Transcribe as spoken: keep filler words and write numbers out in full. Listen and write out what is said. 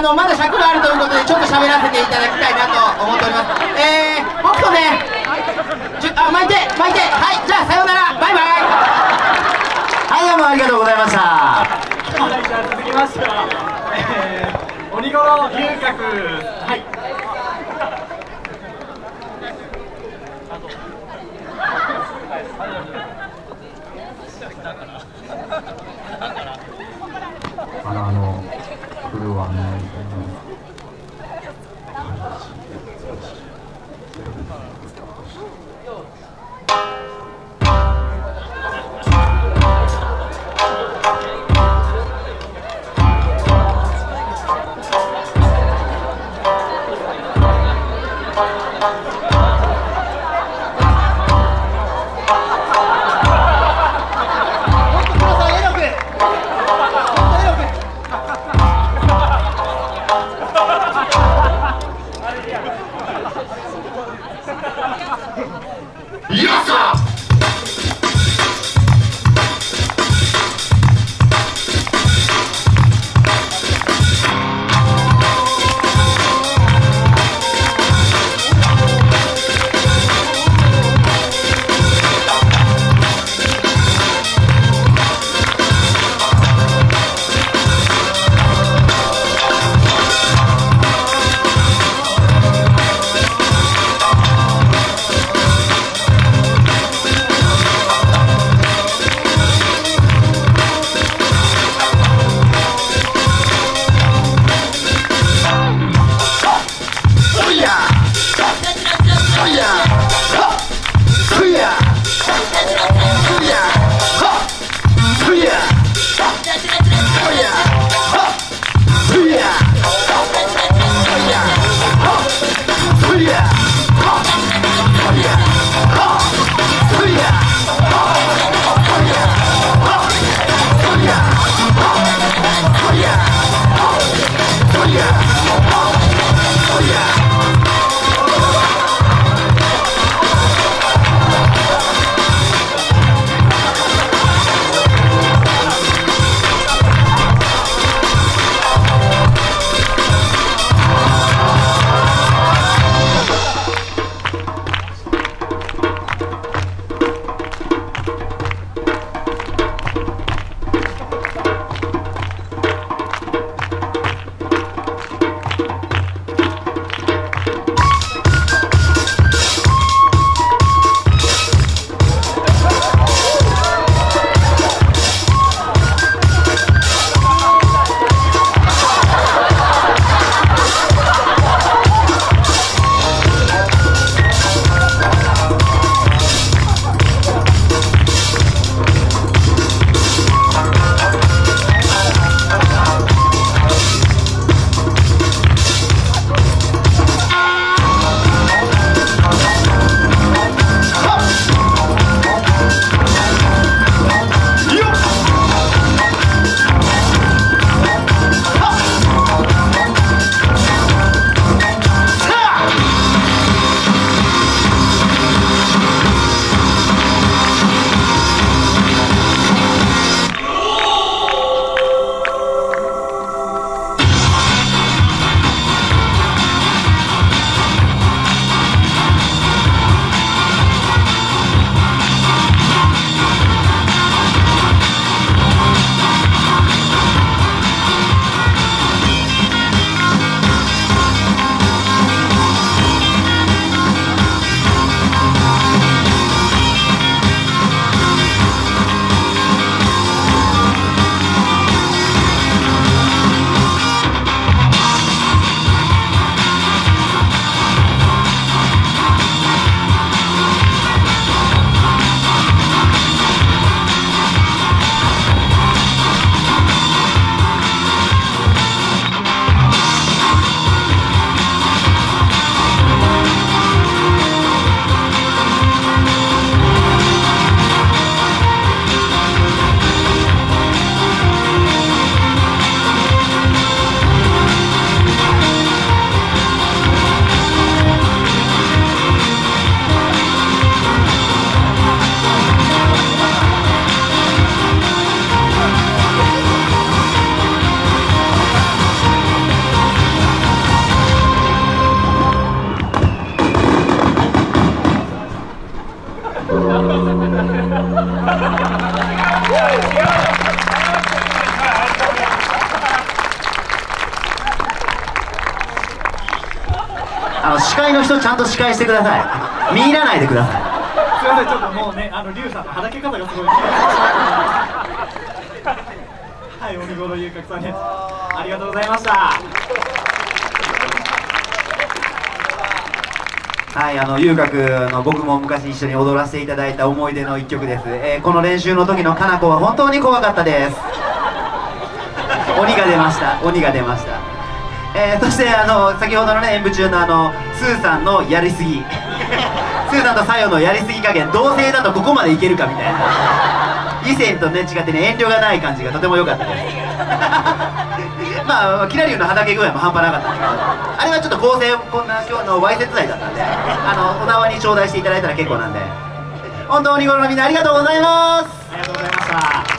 のまだ尺があるということでちょっと喋らせていただきたいなと思っております。えー、僕とねちょあ巻いて巻いて、はいじゃあさようならバイバイ。 はいどうもありがとうございました。 はい、じゃあ続きましては、えー、鬼頃遊郭、はいあのあのこれはねよっしゃあの司会の人ちゃんと司会してください。見入らないでください。 すいません、ちょっともうね、あのリュウさんのはだけ方がすごい。はい、鬼頃遊郭さんです。ありがとうございました。 はい、あの遊郭の僕も昔一緒に踊らせていただいた思い出の一曲です。えー、この練習の時のかなこは本当に怖かったです。鬼が出ました。鬼が出ました。えー、そしてあの先ほどのね演舞中のあのスーさんのやりすぎスーさんとサヨのやりすぎ加減、同性だとここまでいけるかみたいな、異性とね違ってね遠慮がない感じがとても良かったですまあキラリュウのはだけ具合も半端なかったんですけど、あれはちょっと構成こんな今日のわいせつ罪だったんで、あのお縄に頂戴していただいたら結構なんで、本当に鬼頃のみんなありがとうございます。 ありがとうございました。